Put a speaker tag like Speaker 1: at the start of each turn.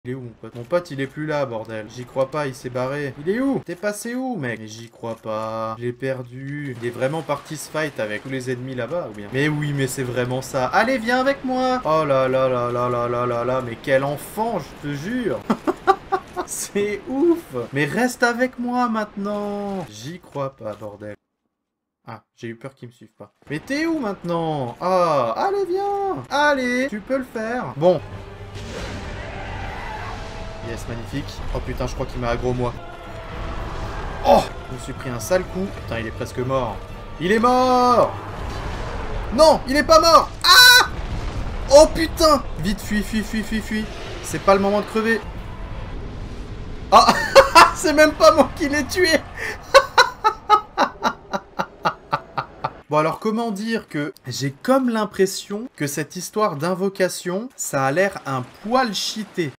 Speaker 1: Il est où mon pote? Mon pote il est plus là, bordel. J'y crois pas, il s'est barré. Il est où? T'es passé où, mec? Mais j'y crois pas. Je l'ai perdu. Il est vraiment parti se fight avec tous les ennemis là-bas ou bien? Mais oui, mais c'est vraiment ça. Allez, viens avec moi. Oh là là là là là là là là. Mais quel enfant, je te jure. C'est ouf. Mais reste avec moi maintenant. J'y crois pas, bordel. Ah, j'ai eu peur qu'ils me suivent pas. Mais t'es où maintenant? Ah, allez, viens. Allez, tu peux le faire. Bon. Yes, magnifique. Oh putain, je crois qu'il m'a aggro moi. Oh, je me suis pris un sale coup. Putain, il est presque mort. Il est mort. Non, il est pas mort. Ah. Oh putain. Vite, fuis, fuis, fuis, fuis, fuis. C'est pas le moment de crever. Ah, c'est même pas moi qui l'ai tué. Bon alors comment dire que j'ai comme l'impression que cette histoire d'invocation, ça a l'air un poil cheaté.